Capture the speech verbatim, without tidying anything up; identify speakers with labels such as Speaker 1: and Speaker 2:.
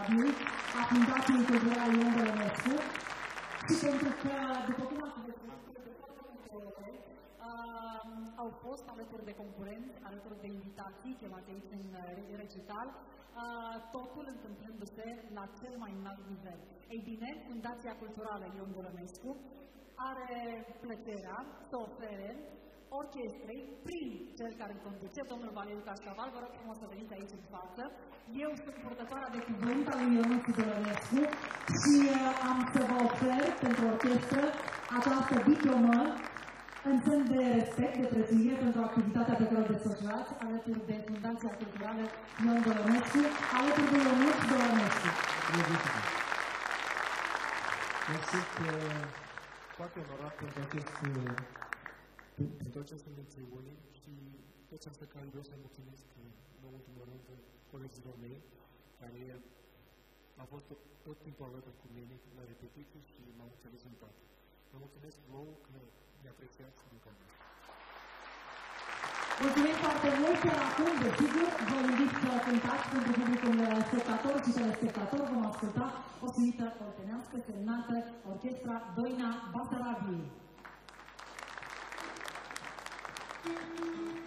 Speaker 1: Basarabiei, a Fundației Culturale Ion Bălănescu, și pentru că, după cum ați văzut, Uh, au fost alături de concurenți, alături de invitații chemați aici în recital, uh, totul întâmplându-se la cel mai înalt nivel. Ei bine, Fundația Culturală Ion Bălănescu are plăcerea să ofere orchestrei, prin cel care îl conduce, domnul Valeriu Cașcaval, vă rog frumos să veniți aici în față. Eu sunt purtătoarea de cuvânt al lui Ionuț Bălănescu și uh, am să vă ofer pentru orchestră această diplomă în semn de respect, de prețuire pentru activitatea pe care o desfășurați alături de Fundația Culturală Ion Bălănescu, alături de Ionuț Bălănescu.
Speaker 2: Eu sunt foarte onorat pentru acest pentru această mențiune și tot această care vreau să mulțumesc în ultimul rând colegilor mei care au fost tot, tot timpul alături cu mine la repetiții și m-au înțeles în toate. Vă mulțumesc vouă că ne apreciați munca noastră.
Speaker 1: Mulțumesc foarte mult, iar acum, desigur, vă invit să cântați pentru publicul spectator și telespectator. Vom asculta o suită oltenească semnată Orchestra Doina Basarabiei.